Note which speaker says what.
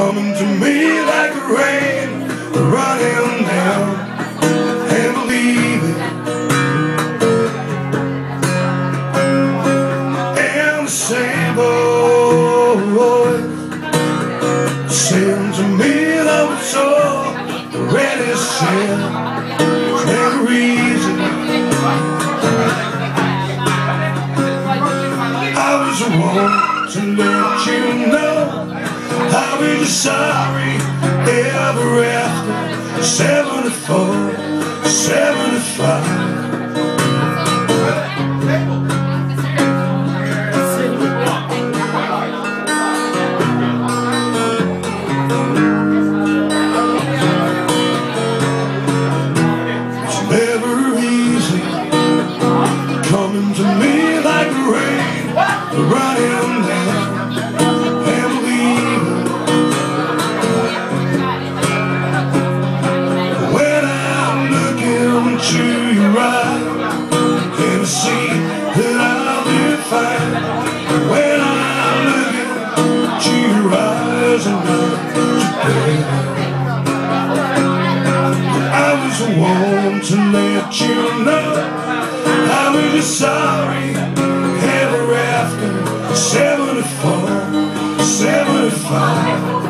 Speaker 1: coming to me like the rain, running down, and believe it. And the same voice saying to me that it's all already said, and the reason I was the one to let you know I'll be sorry ever after 74, 75. It's never easy coming to me like the rain, running down. To your eyes, can see that I'll be fine when I'm looking to your eyes and not today. I was the one to let you know I was just sorry ever after 74, 75.